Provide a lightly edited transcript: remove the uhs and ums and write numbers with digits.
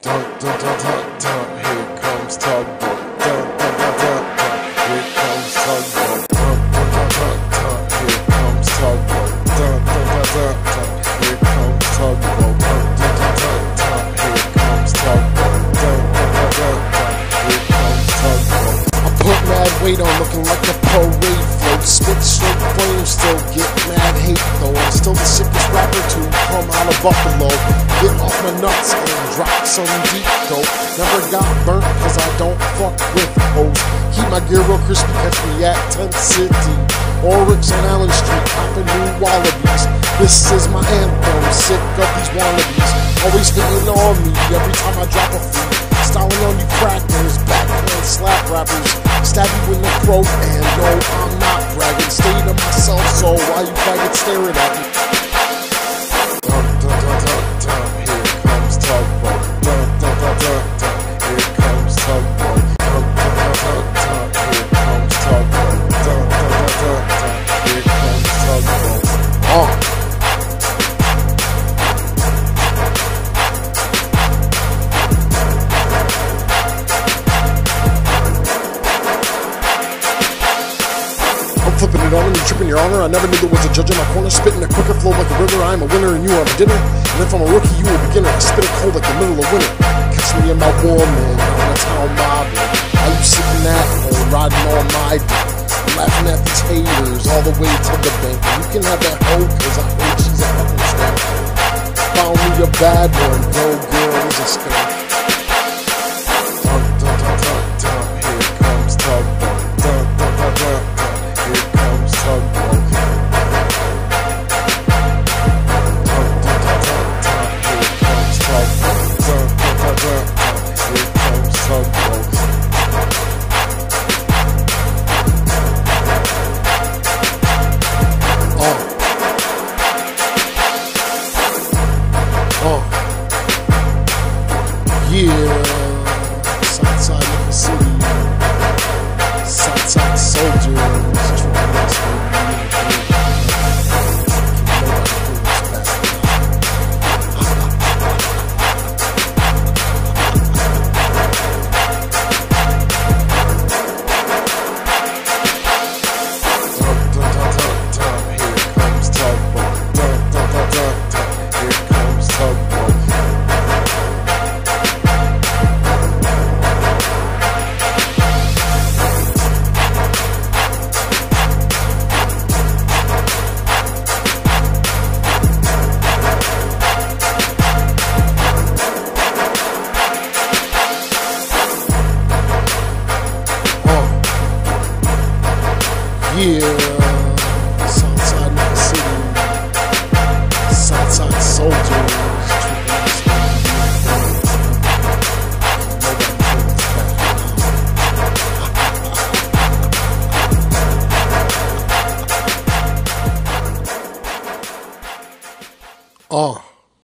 Dun, dun, dun, dun, dun. Here comes Tugboat. Dun, dun, dun, dun, dun. Here comes Tugboat. Dun, dun, dun, dun, dun. Here comes Tugboat. Dun, dun, dun, dun, dun. Here comes Tugboat. Dun, dun, dun, dun, dun. Here comes Tugboat. Dun, dun, dun, dun, dun. Here comes Tugboat. I put mad weight on, looking like a parade float. Spit straight flames, still get mad hate though. I'm still the sickest rapper to come out of Buffalo. Get off my nuts and drop some deep dope. Never got burnt cause I don't fuck with hoes. Keep my gear real crispy, catch me at 10th City. Oryx on Allen Street, copping new wallabies. This is my anthem, sick of these wannabes. Always hitting on me every time I drop a feed. Styling on you crackers, backhand slap rappers. Stab you in the throat and no, I'm not bragging. Stay to myself, so why you faggots staring at me? Dun, dun, dun, dun, dun. Here comes Tugboat. Dun, dun, dun, dun, dun. Here comes Tugboat. Dun, dun, dun, dun, dun. Here comes Tugboat. Dun, dun, dun, dun, dun. Here comes Tugboat. Flipping it on and you tripping your honor. I never knew there was a judge in my corner. Spitting a quicker flow like a river. I'm a winner and you are a dinner. And if I'm a rookie, you a beginner. I spit it cold like the middle of winter. Catch me in my war, man, on a town mobbing. Are you sitting at home, riding on my dick? Laughing at these haters all the way to the bank. And you can have that hoe, cause I heard she's a fucking skank. Found me a bad one, no girl is a skank. Dun, dun, dun, dun, dun. Here comes Tugboat. Dun, dun, dun, dun, dun. Here comes Tugboat. Dun, dun, dun, dun, dun. Here comes Tugboat. Dun, dun, dun, dun, dun. Here comes Tugboat. Yeah, Southside Nickel City, Southside Soldiers, yeah, Southside Nickel City, Southside Soldiers. Oh.